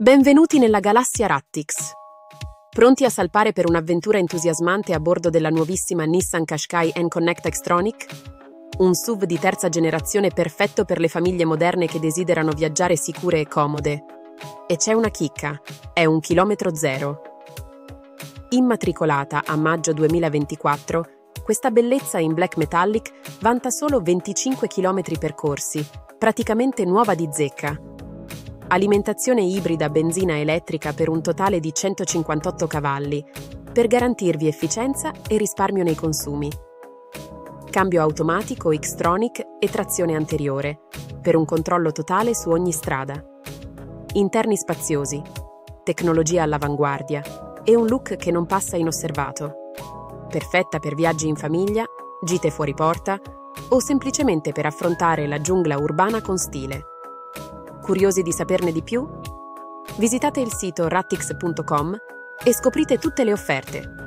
Benvenuti nella galassia Rattix. Pronti a salpare per un'avventura entusiasmante a bordo della nuovissima Nissan Qashqai N-Connect Xtronic? Un SUV di terza generazione perfetto per le famiglie moderne che desiderano viaggiare sicure e comode. E c'è una chicca, è un chilometro zero. Immatricolata a maggio 2024, questa bellezza in black metallic vanta solo 25 km percorsi, praticamente nuova di zecca. Alimentazione ibrida benzina elettrica per un totale di 158 cavalli, per garantirvi efficienza e risparmio nei consumi. Cambio automatico Xtronic e trazione anteriore, per un controllo totale su ogni strada. Interni spaziosi, tecnologia all'avanguardia e un look che non passa inosservato. Perfetta per viaggi in famiglia, gite fuori porta o semplicemente per affrontare la giungla urbana con stile. Curiosi di saperne di più? Visitate il sito rattix.com e scoprite tutte le offerte.